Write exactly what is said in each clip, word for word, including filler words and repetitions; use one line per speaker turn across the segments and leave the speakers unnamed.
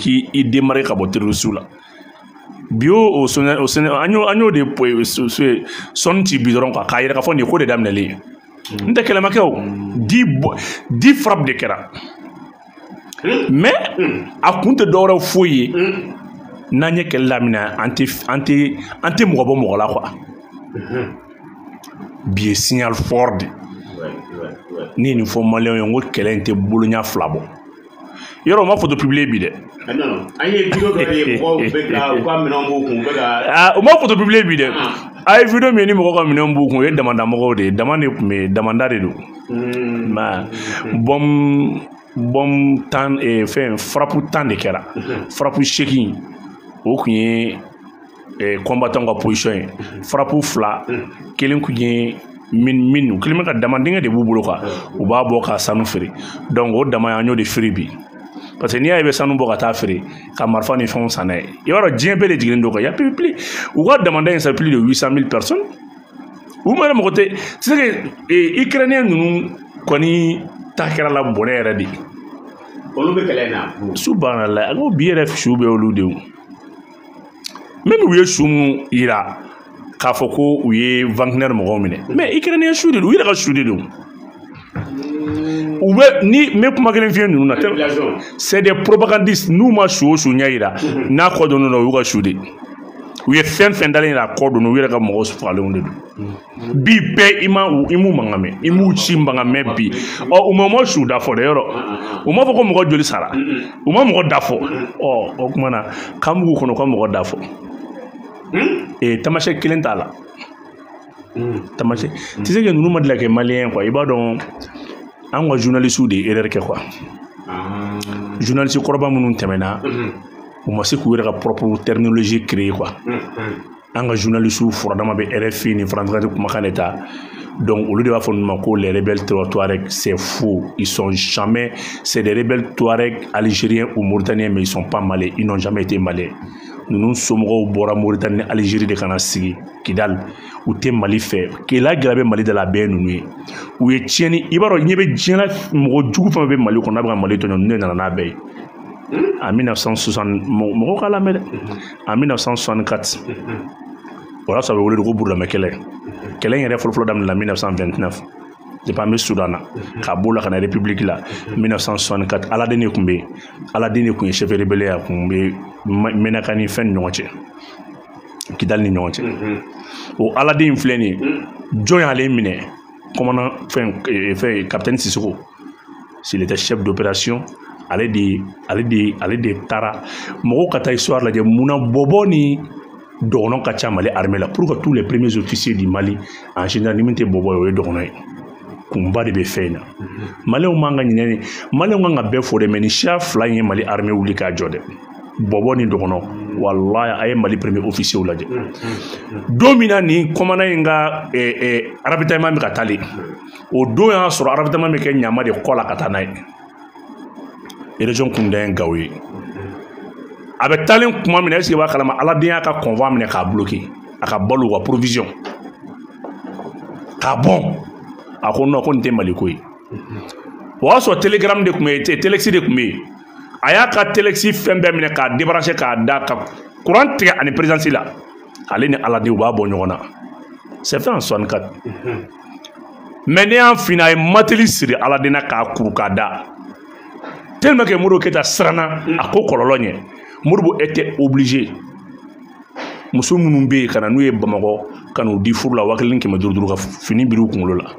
k'i démarrer ka bɔ terroriste la bio au sonne au sonne anyo anyo de poe son ti bi dɔrɔn k'a yɛrɛ ka fɔ nin ko de daminɛlen n tɛ kɛlɛmakɛ o di di frappe de kɛra mais a kun tɛ dɔwɛrɛ foyi ye n'an ye kɛlɛ daminɛ an tɛ an tɛ an tɛ mɔgɔ bɔ mɔgɔ la quoi bi ye signal fort de ni ye nin fɔ maliyɛnw ye n ko kɛlɛ in tɛ boloɲɛ fila bɔ yɔrɔ o ma photo publier bi dɛ
an ye vidéo dɔ ye mɔgɔw bɛ ka u ka minɛnw b'u kun u bɛ ka
o ma photo publier bi dɛ a ye vidéo min ye ni mɔgɔw ka minɛnw b'u kun o ye damanda mɔgɔw de ye dama de tun bɛ damanda de don mais bɔn bɔn tan fɛn frappe tan de kɛra frappe seegin o kun ye combattant ka position ye frappe fila kelen kun ye min min kelen bɛ ka damadenkɛ de b'u bolo quoi u b'a bɔ ka sanu feere donc o dama an y'o de feere bi parce que n'i y'a ye i bɛ sanu bɔ ka taa feere ka marifa ni fɛnw san n'a ye i b'a dɔn diɲɛ bɛɛ de jiginnen don kan ya plus plus u ka damanda in c'est plus de huit cent mille personnes u ma mɔgɔ tɛ c'est que ukrainien ninnu kɔni ta kɛra la bɔnɛ yɛrɛ de
olu bɛ kɛlɛ in na
subhanallah a ko bi yɛrɛ su bɛ olu de même u ye su mun yira k'a fɔ ko u ye Wagner mɔgɔw minɛ mais ukrainien su de don u yɛrɛ ka su de don u bɛ ni n bɛ kuma kelen f'i ye ninnu na c'est des propagandistes n'u ma su o su ɲɛ yira n'a kɔ donn'u la o y'u ka su de u ye fɛn fɛn dalen yira a kɔ donna u yɛrɛ ka mɔgɔw fagalenw de don bi bɛɛ i ma i m'u mankan mɛn i m'u ci mankan mɛn bi ɔ u ma mɔgɔ su da fɔ dɛ yɔrɔ u m'a fɔ ko mɔgɔ joli sara u ma mɔgɔ da fɔ ɔ o tuma na kan b'u kɔnɔ ka mɔgɔ da fɔ ee tamasiyɛn kelen t'a la tamasiyɛn tu sais que ninnu ma deli ka kɛ maliyɛn quoi i b'a dɔn an ka journalistes de erreur kɛ quoi journaliste kɔrɔba minnu tɛmɛna u ma se k'u yɛrɛ ka propre terminologie créer quoi an ka journalistes furadama bɛ R F I ni France Radio kumakan de ta donc olu de b'a fɔ ninnu ma ko les rebelles touaregs c'est faux ils sont jamais c'est des rebelles touaregs algériens ou mauritaniens mais ils sont pas maliens ils n'ont jamais été maliens ninnu somɔgɔw bɔra Mauritanie ni Algérie de kana sigi Kidal u tɛ Mali fɛ Kela gɛlɛya bɛ Mali de la a bɛɛ ye ninnu ye u ye tiɲɛni i b'a dɔn ɲɛ bɛ diɲɛ na mɔgɔ jugu fɛn bɛ Mali kɔnɔ n'a bɛ ka Mali tɔɲɔ ninnu de nana n'a bɛɛ ye en mille neuf cent soixante mɔgɔw k'a lamɛn dɛ en mille neuf cent soixante-quatre o y'a sɔrɔ a bɛ wele de ko Burudamɛ kɛlɛ kɛlɛ in yɛrɛ fɔlɔfɔlɔ daminɛ mille neuf cent vingt-neuf depuis an bɛ Sudan na k'a b'o la ka na République la mille neuf cent soixante-quatre Aladin de tun bɛ yen Aladin de tun ye chef rebelle a tun bɛ Menaka ni fɛn ni ɲɔgɔn cɛ Kidal ni ɲɔgɔn cɛ o Aladin filɛ nin ye jɔn y'ale minɛ commandant fɛn fɛn capitaine Sissoko s'il était chef d'opération ale de ale de ale de taara mɔgɔw ka taa histoire lajɛ munna bɔbɔ ni dɔgɔnɔ ka ca Mali armée la pour que tous les premiers officiers du Mali en général ni min tɛ bɔbɔ ye o ye dɔgɔnɔ ye kunba de bɛ fɛn in na maliyɛnw man ka ɲinɛ maliyɛnw kan ka bɛɛ fɔ dɛ mais ni siya fila in ye Mali armée wuli k'a jɔ dɛ bɔbɔ ni dɔgɔnɔ wallahi a ye Mali premier officier lajɛ don min na nin commandant in ka ravitaillement bɛ ka taalen o don y'a sɔrɔ ravitaillement bɛ kɛ ɲama de kɔ la ka taa n'a ye région kunda ye Gawo ye a bɛ taalen kuma min na est-ce que i b'a kalama Aladin y'a ka convoi minɛ k'a bloquer a ka balo u ka provision k'a bɔn a ko non ko nin tɛ Mali ko ye o y'a sɔrɔ télégramme de tun bɛ yen telex de tun bɛ yen a y'a ka telex fɛn bɛɛ minɛ k'a débrancher k'a da ka courant tigɛ ani présidence la ale ni Aladin u b'a bɔ ɲɔgɔn na c'est fait en soixante-quatre mais ne y'an finna a ye mateli siri Aladin na k'a kuru k'a da tellement que Modibo Keyita siranna a ko kɔlɔlɔ ɲɛ Modibo était obligé muso minnu bɛ yen ka na n'u ye Bamakɔ ka n'u di furu la waa kelen kɛmɛ duuru duuru ka fini biri u kunkolo la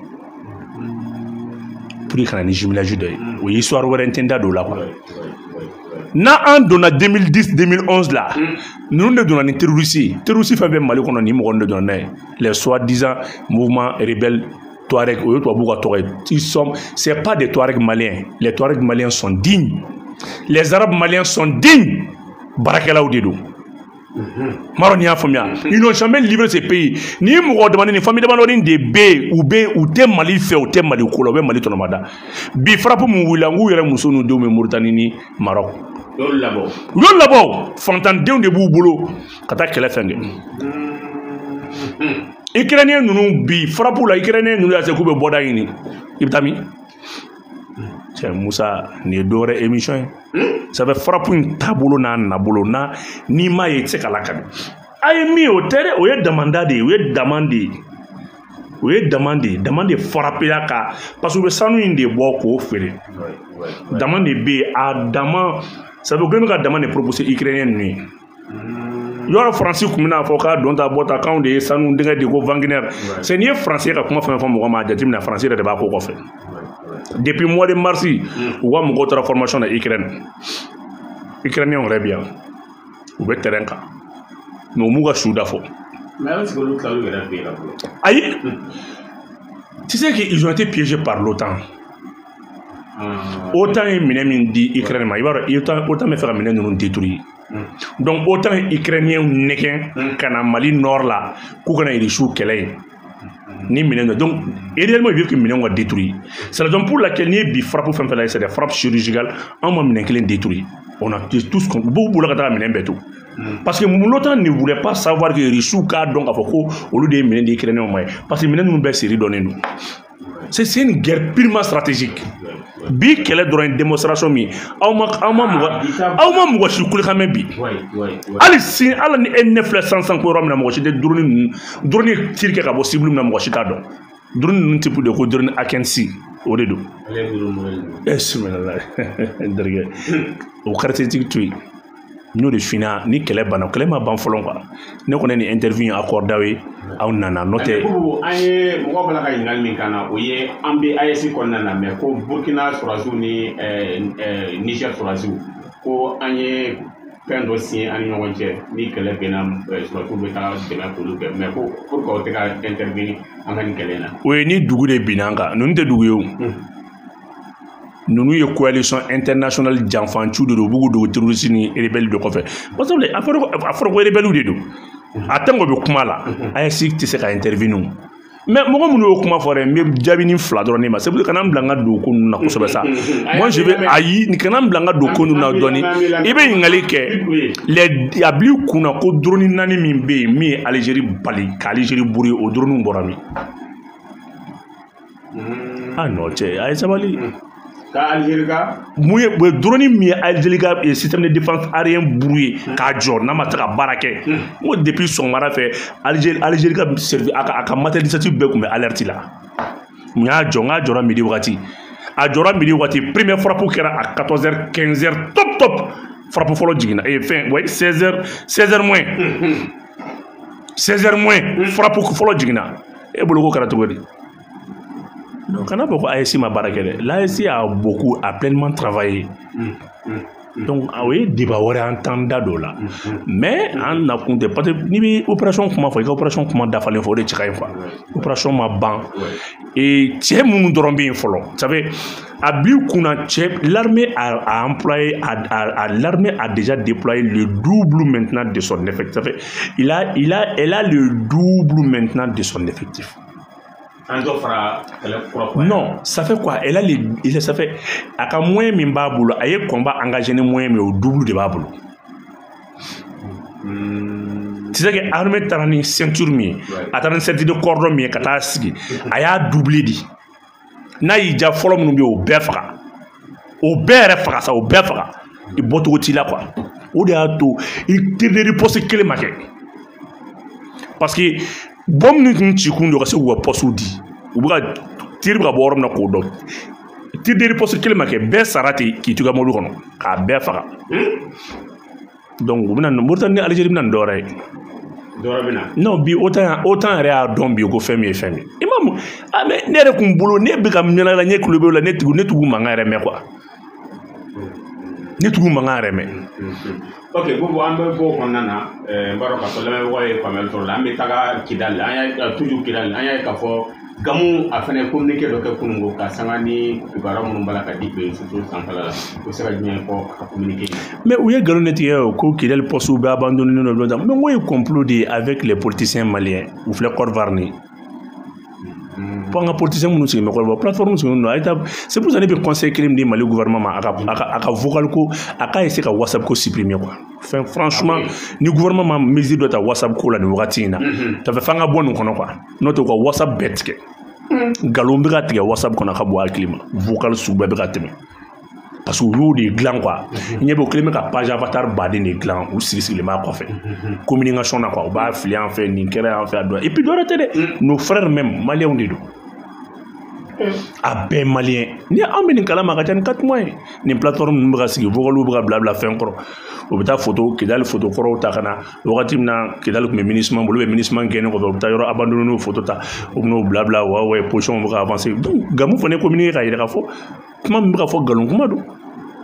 pour que ka na ni jumelage dɔ ye o ye histoire wɛrɛ n tɛ n da don o la quoi n'an donna deux mille dix deux mille onze la ninnu de donna ni terroriste ye terroriste fɛn fɛn Mali kɔnɔ nin mɔgɔ de donna n'a ye les soi-disant mouvement rebelle Touareg o ye tubabu ka tɔgɔ ye ils sont c'est pas des Touareg maliens les Touareg maliens sont dignes les arabes maliens sont dignes baarakɛlaw de don maro ni y'a faamuya ils n'ont jamais livré ce pays ni mɔgɔ damani ni famille damadɔni de bɛ yen u bɛ u tɛ Mali fɛ u tɛ Mali ko la u bɛ Mali tɔnɔmada bi frappe mun wulila n k'u yɛrɛ muso n'u denw bɛ Mauritanie ni Maroc u y'olu labɔ u y'olu labɔ fantandenw de b'u bolo ka taa kɛlɛ fɛn kɛ Ukrainien ninnu bi frappe la Ukrainien ninnu y'a se k'u bɛ bɔda ɲini i bɛ taa min Tiens, Moussa, ni dore émission. Ça fait frapper une tabolo na nabolo na ni ma yetse kalakani. Aye mi o tere o ye demandade, o ye demandé. O ye demandé, demandé frapper la ka parce que sanu inde bo ko fere. Demandé B a dama ça veut dire que demande proposé ukrainien ni. Yoro français comme na foka don ta bota quand de sanu ndinga de go Wagner. C'est ni français ka kuma fa fa mo ma jatim na français de ba ko ko fe. Depuis le mois de mars, on voit mon transformation dans l'Ukraine. L'Ukrainien on bien. On va terrain ka. Nous mourons sous d'affaires.
Mais est-ce que l'autre là, il a payé là?
Aïe. Tu sais qu'ils ont été piégés par l'OTAN. Autant ils m'ont dit Ukraine, mais autant autant me faire mener nous détruire. Donc autant Ukrainiens n'est qu'un Mali Nord là, qu'on a eu chou qu'elle ni minens donc réellement il veut que minens soient détruits. C'est la raison pour laquelle ni bi frappe ou fait c'est des frappes chirurgicales en moins minens qui les détruit. On a tous beaucoup beaucoup la minens betou. Parce que l'OTAN ne voulait pas savoir que Richou ka donc a foko au lieu des minens d'Ukrainiens parce que minens nous baisse série donner nous. C'est une guerre purement stratégique. Bi qu'elle est dans une démonstration mi awma awma awma mo shi kul xamé bi ali si ala ni neuf cent cinq ko romna mo shi de drone drone tirke ka bo cible na mo shi ta do drone nun type de ko drone akensi o de do esmela derge o caractéristique tuy nous de fina ni kele bana kele ma ban folon quoi ne ko ni interview accord dawe aw nana noté
ay mo bala kay ngal min kana o ye ambe A E C ko nana me ko Burkina Faso ni euh Niger Faso ko anye pen dossier ani ñonje ni kele benam Faso be ta de la ko be me ko pour ko te ka intervenir amani kele na
we ni dugu de binanga nun te dugu yo nous une coalition internationale d'enfantu de beaucoup de terroristes et rebelles de quoi faire parce que affaire affaire rebelles de do attends be kuma la A E C ti se ka intervenir mais moi mon o kuma fore me jabini fla drone ma c'est pour que kanam blanga do ko na ko sobe ça moi je vais ayi ni kanam blanga do ko na doni ibe ngali ke les abli kuna ko drone nani min be mi Algérie bali ka Algérie bouri o drone borami ah non c'est ay sabali
ka Algérie ka
mouye drone mi Algérie ka système de défense aérien brouillé ka jor na mata ka barake mo depuis son mara fait Algérie Algérie ka servi aka aka matérialisation be ko me alerte là muya jonga jora midi wakati a jora midi wakati première frappe kera à quatorze heures quinze heures top top frappe folo jigina et fin ouais seize heures seize heures moins seize heures moins frappe folo jigina e bolo ko karatu godi. Donc, on a beaucoup A E C ma barakele. L'A E C a beaucoup, a pleinement travaillé. Mm, mm, Donc, ah oui, débat aurait entendu là. Mais, on a compté. Parce que, ni opération comment faire, opération comment d'affaler, il faut des tirer une fois. Opération ma ban. Et, tiens, mon dorombi in follow. Vous savez, à Biukuna, l'armée a, a employé, a, a, a, l'armée a déjà déployé le double maintenant de son effectif. Ça fait, il a, il a, elle a le double maintenant de son effectif. Non, ça fait quoi? Elle a les, ça fait, à quand moins min baboulou, à y combat engagé ni moins mais au double de baboulou. C'est ça que l'armée t'as une ceinture mi, à t'as une ceinture de cordon mi, qu'à sigi, à y a doublé dit. Na y déjà follow nous au befra, au befra ça au befra, il botte au tila quoi. Au de tout, il tire des ripostes que les maquets. Parce que bom ni kun ci kun do kasi wa posudi ubuga tir ba borom na ko do tir de riposte kelma ke be sarati ki tuga molu kono ka be faka donc buna no murtan ni Algérie nan dore
dore bina
non bi autant autant réa don bi ko femi femi imam ame ne re kun bolo ne bi kam nyala la nyek lobe la ne tugu ne tugu mangare me quoi ne tugu mangare me.
Ok, vous avez beau qu'on a, Baroka, sur le way, comme elle tourne, mais Taga Kidal, il y a toujours Kidal, il y a qu'à faire Gamou a fait communiquer le Kungo, Kassangani, Baram Balakadi, surtout Santala, pour se bien pour communiquer. Mais où est Galonetti au coup qu'il est possible d'abandonner nos blocs? Mais où est complodé avec les politiciens maliens ou les Corvarni? Pour un politicien, nous sommes une plateforme. C'est pour ça que le conseil crime dit Mali gouvernement a vocal ko a essayé de WhatsApp ko supprimer quoi. Enfin, franchement, le gouvernement mesure doit WhatsApp ko la ni wakati na. Ça fait fanga bon nous quoi. Notre WhatsApp bête que.
galon bɛ ka tigɛ whatsapp kɔnɔ ka bɔ hakili ma vocal sugu bɛɛ bɛ ka tɛmɛ parce que u y'o de dilan quoi ɲɛ bɛ o kelen bɛ ka page avatar baden de dilan u sigi sigilen b'a kɔfɛ communication na quoi u b'a fili an fɛ nin kɛra an fɛ a dɔn et puis dɔwɛrɛ tɛ dɛ nos frères même maliyɛnw de don a bɛɛ maliyɛn ni an bɛ nin kalama ka ca ni quatre mois ye nin plateforme ninnu bɛ ka sigi vocaliw bɛ ka bila bila fɛn kɔrɔ u bɛ taa photo Kidali photo kɔrɔw ta ka na wagati min na Kidali tun bɛ MINUSMA bolo u bɛ MINUSMA gɛnnen kɔfɛ u bɛ taa yɔrɔ abandonné photo ta u bɛ n'o bila bila wa wa position bɛ ka avancer donc Gamu fana communiqué ka yɛrɛ ka fɔ kuma min bɛ ka fɔ nkalon kuma don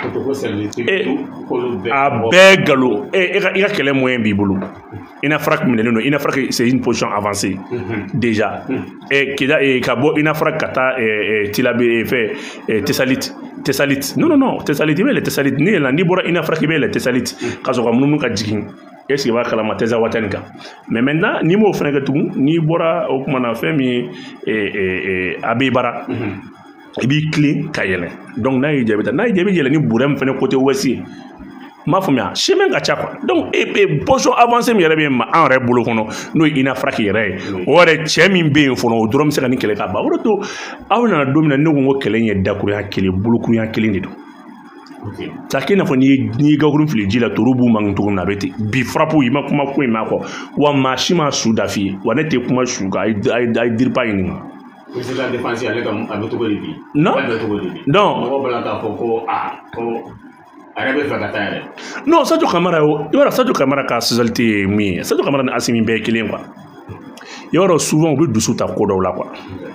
a bɛɛ galon i ka kɛlɛ moyen b'i bolo INAFRAC minɛlen don INAFRAC c'est une position avancée déjà ka bɔ INAFRAC ka taa Tilaberi fɛ Tesalit Tesalit non non non Tesalit i bɛ yɛlɛ Tesalit ni yɛlɛla n'i bɔra INAFRAC i bɛ yɛlɛ Tesalit ka sɔrɔ ka munumunu ka jigin est-ce que i b'a kalama Teza Watani kan mais maintenant n'i m'o fɛnɛ kɛ tugun n'i bɔra o kumana fɛn min ye Abe Bara i b'i tilen ka yɛlɛ donc n'a y'i jaabi ta n'a y'i jaabi yɛlɛ ni burɛ min fɛnɛ côté ouest ye m'a faamuya chemin ka ca quoi donc e position avancée min yɛrɛ bɛ ma an yɛrɛ bolo kɔnɔ n'o ye INAFRAC yɛrɛ ye o yɛrɛ cɛ min bɛ yen fɔlɔ o dɔrɔn bɛ se ka nin kɛlɛ ka ban o de to aw nana don min na ne ko n ko kɛlɛ in ye dakurunya kelen bolokurunya kelen de don ça kɛ i n'a fɔ n'i ye n'i ye gakurun fili ji la toro b'u mangun cogo min na a bɛ ten bi frappe i ma kuma ko in ma kɔ wa maa si ma su da f'i ye wa ne tɛ kuma su kan a ye diripa ɲininka.
Président de la défense ale ka a bɛ cogo de bi.
Non non
mɔgɔ bɛna k'a fɔ ko aa ko a yɛrɛ bɛ fɛ ka taa yɛrɛ.
Non Sadio Kamara o i b'a dɔn Sadio Kamara ka spécialité ye mun ye Sadio Kamara ni Asimi bɛɛ ye kelen quoi i b'a dɔn souvent u bɛ dusu ta ko dɔw la quoi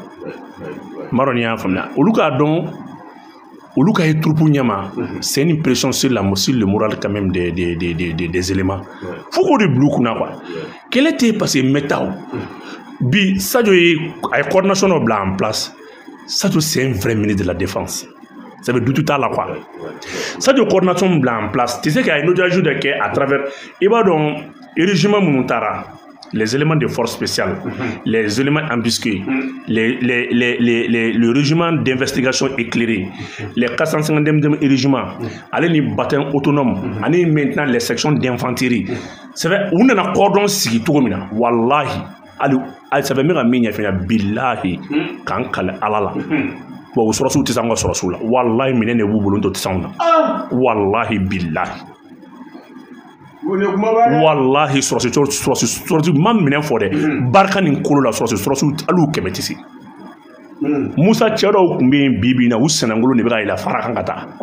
n b'a dɔn n'i y'a faamuya olu k'a dɔn olu ka ye troupe ɲɛma c'est une pression sur la sur le moral quand même des des des des des éléments fo k'o de bila u kunna quoi kɛlɛ tɛ parce que mɛtaw bi Sadio ye a ye coordination dɔ bila en place Sadio c'est un vrai ministre de la défense ça veut dire tout à la quoi Sadio coordination bila en place tu sais qu'il y a une autre ajout de kɛ à travers i b'a dɔn régiment minnu taara les éléments de force spéciale les éléments embusqués les les les les les le régiment d'investigation éclairée les quatre cent cinquantième régiment ale ni bataillon autonome ani maintenant les sections d'infanterie c'est vrai u nana cordon sigi cogo min na wallahi ali ali ça fait min ka min ɲɛfɛ billahi k'an kale ala la bon o sɔrɔsiw tɛ se an ka sɔrɔsiw la wallahi minɛn de b'u bolo n t'o tɛ se anw na wallahi billahi wallahi sɔrɔsi sɔrɔsi sɔrɔsi ma minɛn fɔ dɛ barika ni kolo la sɔrɔsi sɔrɔsiw hali u kɛmɛ tɛ se Musa cɛ dɔw tun bɛ yen bi bi in na u sɛnɛnkolo de bɛ ka yɛlɛ fara kan ka taa.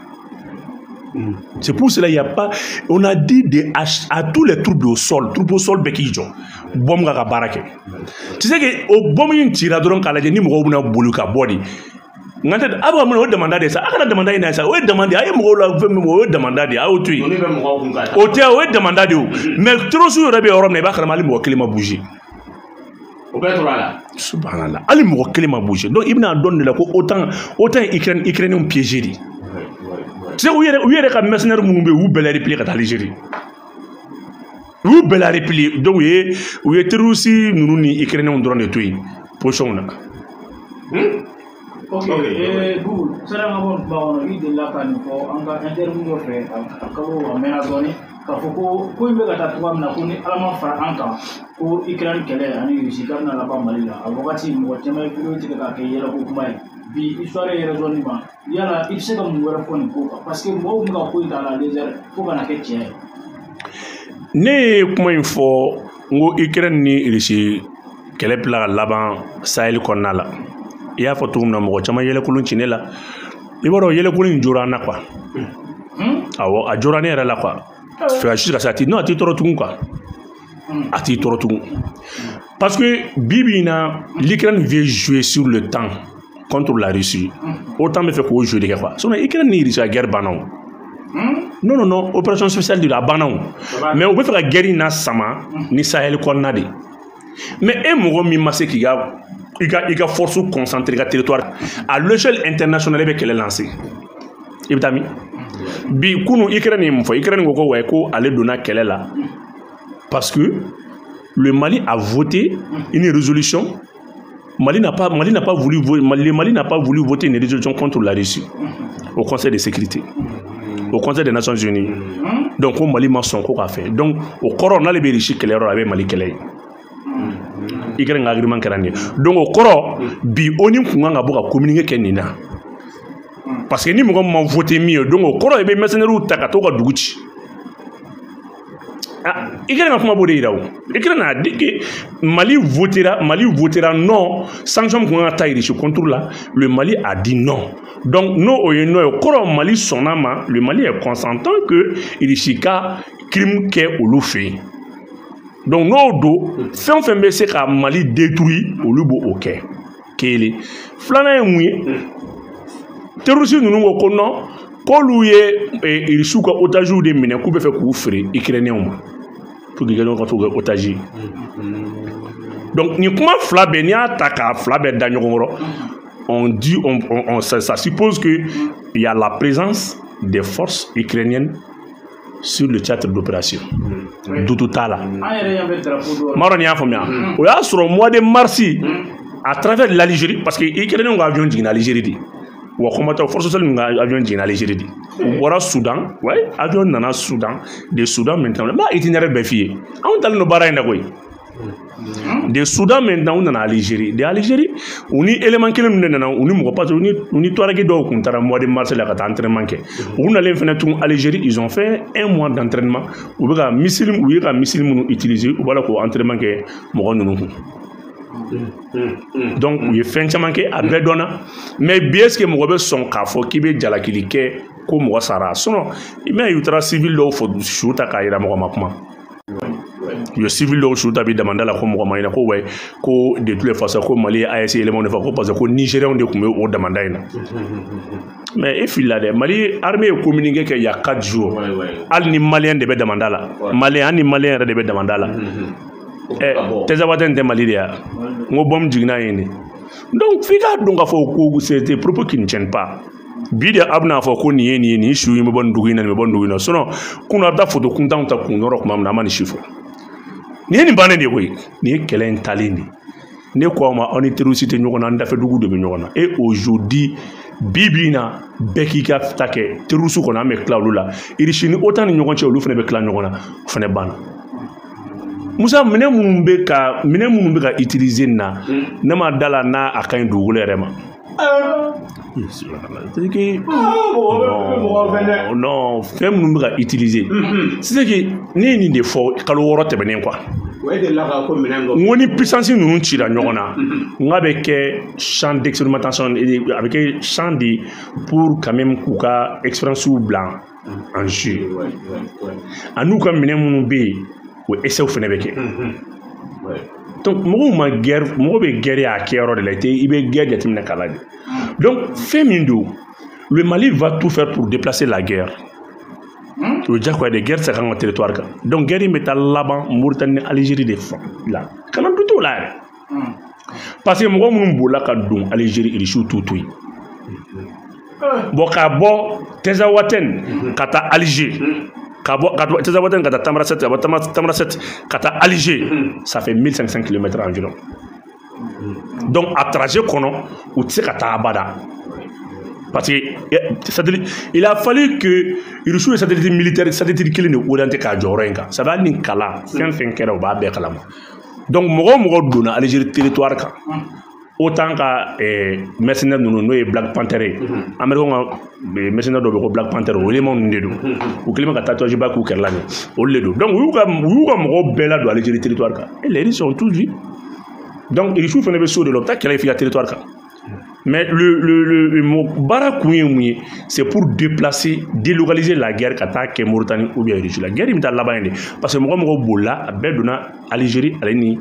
C'est pour cela il y a pas, on a dit de, à, à tous les troupes au sol, troupes au sol bɛɛ k'i jɔ bombe ka ka baara kɛ. Tu sais que o bombe in cira dɔrɔn k'a lajɛ ni mɔgɔw bɛna boli ka bɔ de. Nka tɛ a bɛ ka mun na o ye damanda de ye sa, a kana damanda in na sa, o ye damanda a ye mɔgɔw la fɛn min o ye damanda de ye a y'o to yen. O tɛ o ye damanda de ye o mais terroriste yɛrɛ bɛ yɔrɔ min na i b'a kalama hali mɔgɔ kelen ma bouger.
O bɛɛ tora la.
Subhanallah hali mɔgɔ kelen ma bouger donc i bɛna dɔn de la ko autant autant Ukraine Ukrainiens piégé de. Tu sais, où il y a des mercenaires qui ont bel replié à l'Algérie. Où bel replié. Donc, où il y a des terroristes nous ni Ukrainiens ont drone de tout. Pochon là.
Ok. Et vous, c'est la même chose. Il de la canne pour en cas intervenir fait à Kabo à Ménazoni. Kafoko, ko imbe kata tuwa na kuni alama fara anka ko Ukraine kele ani Russie kana la ba malila. Abogati mo tema video tika ka yela ko kuma bi histoire yɛrɛ dɔɔni ma yala i bɛ se ka mun wɛrɛ fɔ nin ko kan parce que mɔgɔw bɛ ka ko in ta la légère fo kana kɛ tiɲɛ ye.
Ne ye kuma in fɔ n ko Ukraine ni Russie kɛlɛ bila ka laban Sahel kɔnɔna la i y'a fɔ cogo min na mɔgɔ caman yɛlɛkolon ci ne la i b'a dɔn yɛlɛkolon in jora an na quoi awɔ a jora ne yɛrɛ la quoi fɛ juste ka se a ti non a t'i tɔɔrɔ tugun quoi a t'i tɔɔrɔ tugun parce que bi bi in na l'Ukraine veut jouer sur le temps contre la Russie. Autant me fait qu'au jeu de quoi. Sinon, il y a une guerre banane. Non, non, non, opération spéciale de la banane. Mais on peut faire la guerre na sama ni Sahel qu'on a dit. Mais un moment mi massé qui a il a il a force concentrer le territoire à l'échelle internationale avec qu'elle est lancée. Ibtami. Bi kunu Ukraine mo fo Ukraine ko ko way ko aller donner quelle est là. Parce que le Mali a voté une résolution. Mali n'a pas, Mali n'a pas voulu, Mali, Mali n'a pas voulu voter une résolution contre la Russie au Conseil de sécurité, au Conseil des Nations Unies. Donc, au Mali m'a son quoi fait. Donc, au Coran, on a les Russes qui les avec Mali qui i kɛra nga agreement kɛra nin donc o kɔrɔ bi oni kun kan ka bɔ ka communiquer kɛ nin na parce que ni mɔgɔ ma voté min ye donc o kɔrɔ i bɛ mercenaires ta ka to ka dugu ci ah i kɛra ka kuma b'o de yira o i kɛra n'a di que Mali votera Mali votera non sanction kun kan ka taa Russie contre la le Mali a dit non donc no o ye non ye kɔrɔ Mali sɔnna ma le Mali est consentant que Russie ka crime kɛ olu fɛ yen donc n'o do fɛn o fɛn bɛ se ka Mali détruire olu b'o kɛ kelen filanan ye mun ye terroriste ninnu ko ko non k'olu ye Russie ka otages de minɛ k'u bɛ fɛ k'u feere Ukrainiens ma pour que Ukrainiens ka to kɛ otages donc nin kuma fila bɛɛ n'i y'a ta k'a fila bɛɛ da ɲɔgɔn kɔrɔ on dit on, on, on ça, ça suppose que il y a la présence des forces ukrainiennes sur le théâtre d'opération. Doute t'a la. Maro ni y'a faamuya. O y'a sɔrɔ mois de mars à travers l'Algérie parce que Ukrainiens ka avion jigin Algérie de. Wa combattant force sociale ka avion jigin Algérie de. O bɔra Soudan, ouais, avion nana Soudan, de Soudan maintenant. Ba itinéraire bɛɛ f'i ye. Anw talen no baara in na koyi. De Soudan maintenant on nana Algérie. De Algérie, on y élément kelen min nana, on y mɔgɔ parce que on y on y Touareg dɔw kun taara mois de mars la ka taa entraînement kɛ. U nalen fɛnɛ tun Algérie, ils ont fait un mois d'entraînement. U bɛ ka missile u ye ka missile minnu utiliser, u b'a la k'o entraînement kɛ mɔgɔ ninnu kun. Donc u ye fɛn caman kɛ a bɛɛ dɔnna mais bi est-ce que mɔgɔ bɛ sɔn k'a fɔ k'i bɛ jalakili kɛ ko mɔgɔ sara sinon i m'a ye u taara civil dɔw fɔ su ta k'a yira mɔgɔ ma kuma. Le civil dɔw su ta bi demanda la ko mɔgɔ ma ɲina ko ouais ko de toutes les façons ko Mali A E C élément de fa ko parce que ko Nigériens de tun bɛ o demanda in na mais e filila dɛ Mali armée ye communiqué kɛ il y a quatre jours hali ni Malien de bɛ demanda la Malien hali ni Malien yɛrɛ de bɛ demanda la ɛ Tezawatɛn tɛ Mali de ya n ko bombe jiginna yen de donc f'i k'a dɔn k'a fɔ ko c'est des propos qui ne tiennent pas bi de a bɛna fɔ ko nin ye nin ye nin su in bɛ bɔ nin dugu in na nin bɛ bɔ nin dugu in na sinon kunun a bɛ taa photo kuntanw ta kun yɔrɔ kuma min na a ma nin si fɔ nin ye nin bannen de ye koyi nin ye kɛlɛ in talen de ne ko aw ma aw ni terroriste tɛ ɲɔgɔn na an dafɛ dugu de bɛ ɲɔgɔn na et aujourd'hui bi bi in na bɛɛ k'i ka ta kɛ terroriste kɔnɔ an bɛ tila olu la Russie ni OTAN ni ɲɔgɔn cɛ olu fana bɛ tila ɲɔgɔn na o fana banna Musa minɛn minnu bɛ ka minɛn minnu bɛ ka utiliser nin na ne ma da la n'a a ka ɲi dugukolo yɛrɛ ma non fɛn minnu bɛ ka utiliser c'est que ne ye nin de fɔ kalo wɔɔrɔ tɛmɛnen quoi n ko ni puissance ninnu cira ɲɔgɔn na n ka bɛ kɛ champ d'expérimentation a bɛ kɛ champ de pour quand même k'u ka expérience bila en jeu a n'u ka minɛn minnu bɛ yen o essai fana bɛ kɛ donc mɔgɔw ma guerre mɔgɔ bɛ guerre a kɛyɔrɔ de la i bɛ guerre jateminɛ k'a lajɛ donc fɛn min don le Mali va tout faire pour déplacer la guerre o ye diyagoya de guerre tɛ se ka kan ka territoire kan donc guerre in bɛ taa laban Mauritanie ni Algérie de la kana dute o la yɛrɛ parce que mɔgɔ minnu bolila ka don Algérie Russie t'u to yen bon k'a bɔ Tezawatɛn ka taa Alger ka bɔ ka bɔ Tezawatɛn ka taa Tamaracet ka bɔ Tamaracet ka taa Alger ça fait mille cinq cents kilomètres environ donc à trajet kɔnɔ u tɛ se ka taa abada parce que satellite il a fallu que Russie ye satellite militaire satellite kelen de orienté k'a jɔyɔrɔ in kan ça veut dire ni kalan fɛn fɛn kɛra u b'a bɛɛ kalama donc mɔgɔ o mɔgɔ donna Algérie territoire kan autant ka mercenaires ninnu n'o ye Black Panther ye Américains ka mercenaires dɔ bɛ ko Black Panther o éléments ninnu de don u kɛlen bɛ ka tatouage ba k'u kɛrɛla nin olu de don donc u y'u ka u y'u ka mɔgɔw bɛɛ ladon Algérie territoire kan et les Russes ont tous vu donc Russie fana bɛ so de la u bɛ taa kɛlɛ f'i ka territoire kan mais le le le le baara kun ye mun ye c'est pour déplacer délocaliser la guerre ka taa kɛ Mauritanie ou bien Russie la guerre in bɛ taa laban yen de parce que mɔgɔ mɔgɔ bolila a bɛɛ donna Algérie ale ni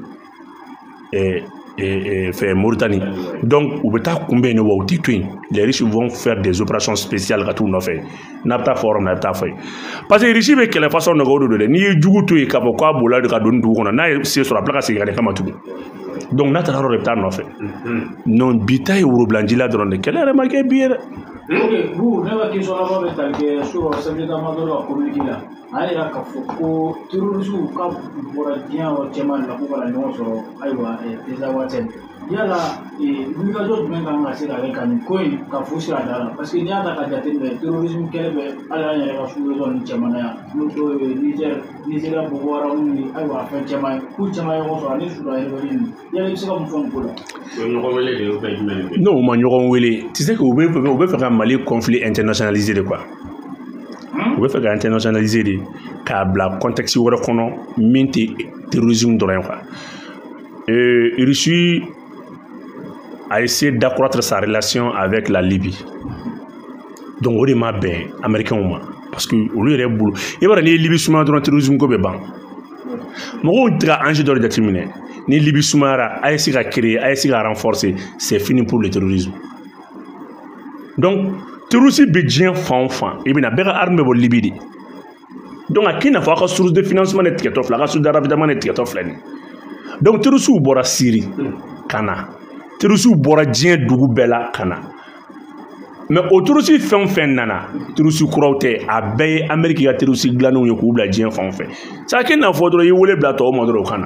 ɛɛ fait Mauritanie donc u bɛ taa kunbɛn ni wa u tɛ to yen les Russes vont faire des opérations spéciales ka t'u nɔfɛ n'a bɛ taa fɔ yɔrɔ min na a bɛ taa fɔ yen parce que Russie bɛ kɛlɛ façon nɔgɔ o de don dɛ n'i ye jugu to yen k'a fɔ k'a bolila de ka don dugu kɔnɔ n'a ye se sɔrɔ a bila ka segin ka na kama tugun donc n'a taara yɔrɔ de bɛ taa nɔfɛ non bi ta ye worobilanji la dɔrɔn de kɛlɛ yɛrɛ ma kɛ bi ye dɛ.
ok bu ne ka question laban bɛ tali kɛ sur secrétaire major ka communiqué la a yira k'a fɔ ko terroristes ka bɔra diɲɛ cɛman de la k'u kana ɲɔgɔn sɔrɔ ayiwa Tezawatɛn yala wulikajɔ jumɛn kan ka se ka kɛ ka nin ko in ka fo sira da la parce que n'i y'a ta ka jateminɛ terrorisme kɛlɛ bɛ hali an yɛrɛ ka sous-région nin cɛman na yan n'o to Niger Nigéria Boko Haram ni ayiwa fɛn caman ye k'u caman ye ɲɔgɔn sɔrɔ ani Sudan rebelle nin yala i bɛ se ka mun fɔ nin ko la.
ɲɔgɔn wele de y'o bɛɛ jumɛn ye.
n'o ma ɲɔgɔn wele tu sais que u bɛ u bɛ fɛ ka Mali conflit internationalisé de quoi. u bɛ fɛ ka internationaliser de k'a bila contexte wɛrɛ kɔnɔ min tɛ terrorisme dɔrɔn ye quoi. Euh, Russie a essayé d'accroître sa relation avec la Libye. Donc, on est ma bien américain parce que au lieu de boulot, il va y avoir Libye souvent dans terrorisme comme ban. Mais on a un jeu de déterminer. Ni Libye souvent a essayé de créer, a essayé de renforcer, c'est fini pour le terrorisme. Donc, terrorisme bédien fan fan. Et bien, il y a armée pour Libye. Donc, à qui n'a pas de source de financement de ticket la source d'arrêtement de ticket donc terrorisme bora Syrie kana. Terrorisme bora djien dugu bela kana. Mais au terrorisme fɛn fɛn nana terrorisme kuraw tɛ a bɛɛ ye Amérique ka terrorisme dilanenw ye k'u bila diɲɛ fan fɛ ça kɛ n'a fɔ dɔrɔn i ye wele bila tɔw ma dɔrɔn o kana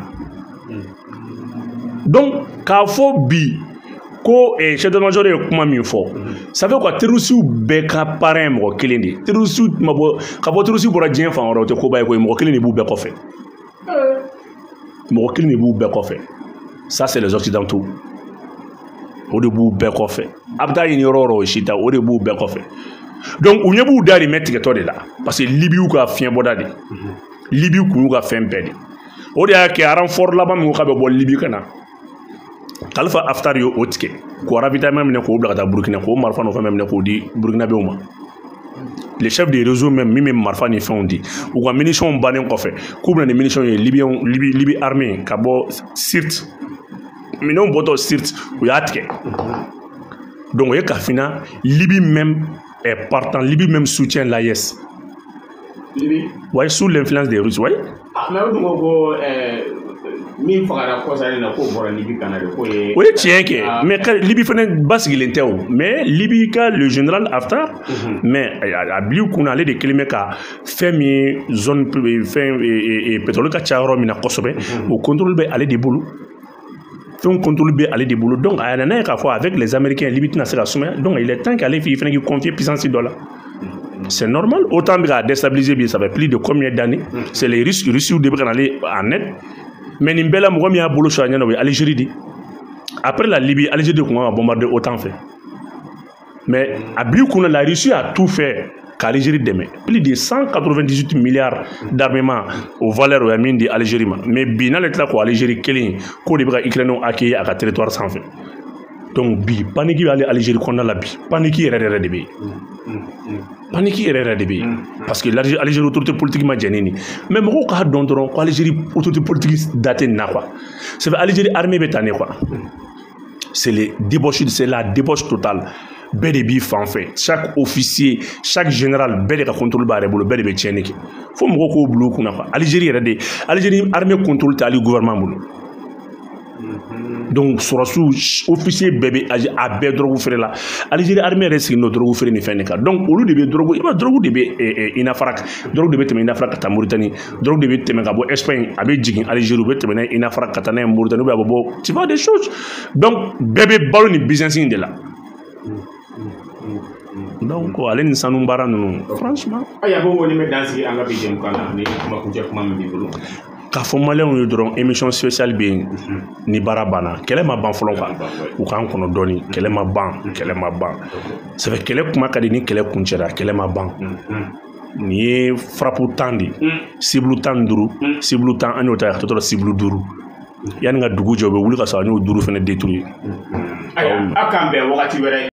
donc k'a fɔ bi ko eh, chef d'état-major ye kuma min fɔ ça fait quoi terrorisme bɛɛ ka parrain mɔgɔ kelen de terrorisme ma bɔ ka bɔ terrorisme bɔra diɲɛ fan wɛrɛ o tɛ koba ye koyi mɔgɔ kelen de b'u bɛɛ kɔfɛ mɔgɔ kelen de b'u bɛɛ kɔfɛ ça c'est les occidentaux o de b'u bɛɛ kɔfɛ a bɛ taa ɲini yɔrɔ yɔrɔ o si ta o de b'u bɛɛ kɔfɛ donc u ɲɛ b'u dahirimɛ tigɛtɔ de la parce que Libye y'u ka fiɲɛbɔda de Libye kun y'u ka fɛn bɛɛ de o de y'a kɛ renfort laban min ko k'a bɛ bɔ Libye ka na Khalifa Haftar y'o tigɛ k'o ravitaillement minɛ k'o bila ka taa Burkina k'o marifa n'o fɛn minɛ k'o di Burkinabéw ma les chefs des réseaux même min bɛ marifa ni fɛnw di u ka munitions bannen kɔfɛ k'u bɛna ni munitions ye Libyen Libye Libye armée ka bɔ Sirte minɛnw bɔtɔ Sirte u y'a tigɛ donc o ye ka fina Libye même est partant Libye même soutient l'A E S
Libye
ouais sous l'influence des Russes ouais
ah mais o dun ko ko min fagara kɔsari na ko bɔra Libye kana de ko ye
o ye tiɲɛ kɛ mais ka Libye fana basigilen tɛ o mais Libye ka le général Haftar mais a biliw kunna ale de kelen bɛ ka fɛn min ye zone fɛn pétrole ka ca yɔrɔ min na kosɛbɛ o contrôle bɛ ale de bolo fɛn contrôle bɛ ale de bolo donc a nana ye k'a fɔ avec les Américains Libye tɛna se ka sumaya donc il est temps qu'ale fana k'i confier puissance dɔ la c'est normal autant bɛ ka déstabiliser bi ça fait plus de combien d'années c'est les Russes Russes de bɛ ka na ale en aide mais nin bɛɛ la mɔgɔ min y'a bolo sɔrɔ a ɲɛna o ye Algérie de après la Libye Algérie de kun kan ka bombarder autant fɛ mais a biliw kunna la Russie a tout fait qu'Algérie dɛmɛ plus de cent quatre-vingt-dix-huit milliards d'armement au valeur o ya min di Algérie ma mais bi n'ale tila k'o Algérie kelen k'o de bɛ ka Ukraine accueillir a ka territoire sanfɛ donc bi panique b'ale Algérie kɔnɔna la bi panique yɛrɛ yɛrɛ de bɛ yen panique yɛrɛ yɛrɛ de bɛ yen parce que l'Algérie autorité politique ma jɛni ni mais mɔgɔw k'a dɔn dɔrɔn ko Algérie autorité politique date na quoi c'est vrai Algérie armée bɛ taa ne quoi c'est le débauche c'est la débauche totale bɛɛ de b'i fan fɛ chaque officier chaque général bɛɛ de ka contrôle b'a yɛrɛ bolo bɛɛ de bɛ tiɲɛni kɛ fo mɔgɔw k'o bila u kunna quoi Algérie yɛrɛ de Algérie armée contrôle tɛ hali gouvernement bolo donc sɔrɔsiw officier bɛɛ bɛ a bɛɛ drogue feere la Algérie armée yɛrɛ sigilen don drogue feere ni fɛn de kan donc olu de bɛ drogue i b'a drogue de bɛ Inafrak drogue de bɛ tɛmɛ Inafrak ka taa Mauritanie drogue de bɛ tɛmɛ ka bɔ Espagne a bɛ jigin Algérie u bɛ tɛmɛ n'a ye Inafrak ka taa n'a ye Mauritanie ou bien a bɛ bɔ tu vois des choses donc bɛɛ bɛ balo ni business in de la donc ale ni sanu baara ninnu franchement
aya bo woni me dansi an ga bi jëm kala ni kuma ku je kuma mi bolo
k'a fɔ maliyɛnw ye dɔrɔn émission spéciale bɛ yen ni baara banna kɛlɛ ma ban fɔlɔ quoi u k'an kɔnɔ dɔɔni kɛlɛ ma ban kɛlɛ ma ban c'est vrai kɛlɛ kuma ka di ni kɛlɛ kuncɛra kɛlɛ ma ban nin ye frappe tan de cible tan ni duuru cible tan an y'o ta ka tɔ cible duuru yanni ka dugu jɛ u bɛ wuli ka sɔrɔ an y'o duuru fana détruire
a k'an bɛn wagati wɛrɛ